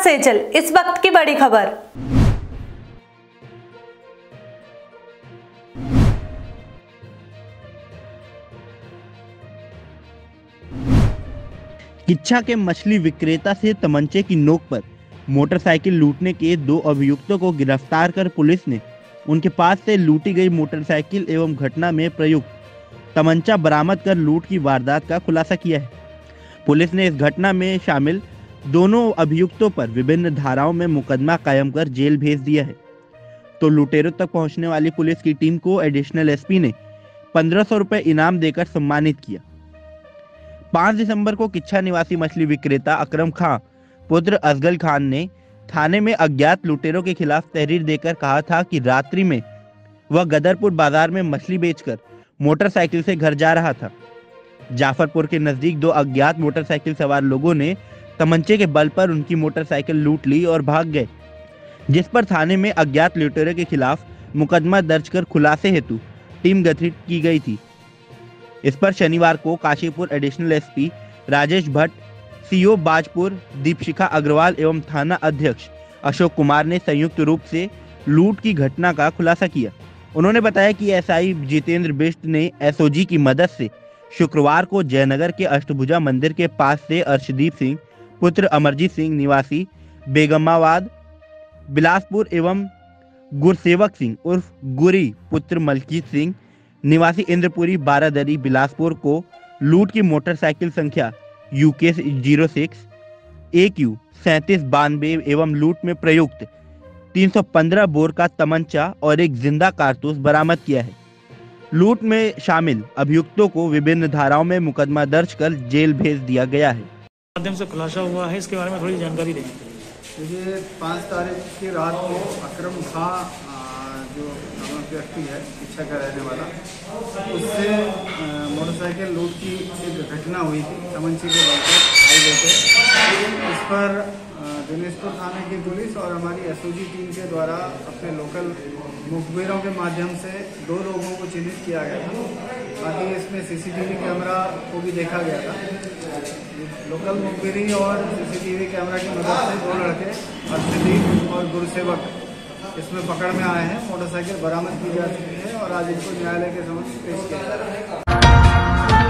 सेजल, इस वक्त की बड़ी खबर। किच्छा के मछली विक्रेता से तमंचे की नोक पर मोटरसाइकिल लूटने के 2 अभियुक्तों को गिरफ्तार कर पुलिस ने उनके पास से लूटी गई मोटरसाइकिल एवं घटना में प्रयुक्त तमंचा बरामद कर लूट की वारदात का खुलासा किया है। पुलिस ने इस घटना में शामिल दोनों अभियुक्तों पर विभिन्न धाराओं में मुकदमा कायम कर जेल भेज दिया है। तो लुटेरों तक पहुंचने वाली पुलिस की टीम को एडिशनल एसपी ने 1500 रुपए इनाम देकर सम्मानित किया। 5 दिसंबर को किच्छा निवासी मछली विक्रेता अकरम खां पुत्र असगल खान ने थाने में अज्ञात लुटेरों के खिलाफ तहरीर देकर कहा था कि रात्रि में वह गदरपुर बाजार में मछली बेचकर मोटरसाइकिल से घर जा रहा था। जाफरपुर के नजदीक 2 अज्ञात मोटरसाइकिल सवार लोगों ने तमंचे के बल पर उनकी मोटरसाइकिल लूट ली और भाग गए, जिस पर थाने में अज्ञात लुटेरों के खिलाफ मुकदमा दर्ज कर खुलासे हेतु टीम गठित की गई थी। इस पर शनिवार को Kashipur additional SP Rajesh Bhatt, CO Bajpur Deepshikha Agarwal एवं थाना अध्यक्ष अशोक कुमार ने संयुक्त रूप से लूट की घटना का खुलासा किया। उन्होंने बताया कि एसआई जितेंद्र बिष्ट ने एसओजी की मदद से शुक्रवार को जयनगर के अष्टभुजा मंदिर के पास से अर्शदीप सिंह पुत्र अमरजीत सिंह निवासी बेगमाबाद बिलासपुर एवं गुरसेवक सिंह उर्फ गुरी पुत्र मलकीत सिंह निवासी इंद्रपुरी बारादरी बिलासपुर को लूट की मोटरसाइकिल संख्या UK 06 AQ 3792 एवं लूट में प्रयुक्त 315 बोर का तमंचा और एक जिंदा कारतूस बरामद किया है। लूट में शामिल अभियुक्तों को विभिन्न धाराओं में मुकदमा दर्ज कर जेल भेज दिया गया है। माध्यम से खुलासा हुआ है, इसके बारे में थोड़ी जानकारी दें। देखिए 5 तारीख की रात को अकरम खां जो नामक व्यक्ति है किच्छा का रहने वाला, उससे मोटरसाइकिल लूट की एक घटना हुई थी तमंचे के बल पर हाईवे पे। इस पर दिनेशपुर थाने की पुलिस और हमारी एसओजी टीम के द्वारा अपने लोकल मुखबिरों के माध्यम से 2 लोगों को चिन्हित किया गया था। बाकी इसमें सीसीटीवी कैमरा को भी देखा गया था। लोकल मुखबिरी और सीसीटीवी कैमरा की मदद से 2 लड़के अर्शदीप और गुरसेवक इसमें पकड़ में आए हैं। मोटरसाइकिल बरामद की जा चुकी है और आज इनको न्यायालय के समक्ष पेश किया जा रहा है।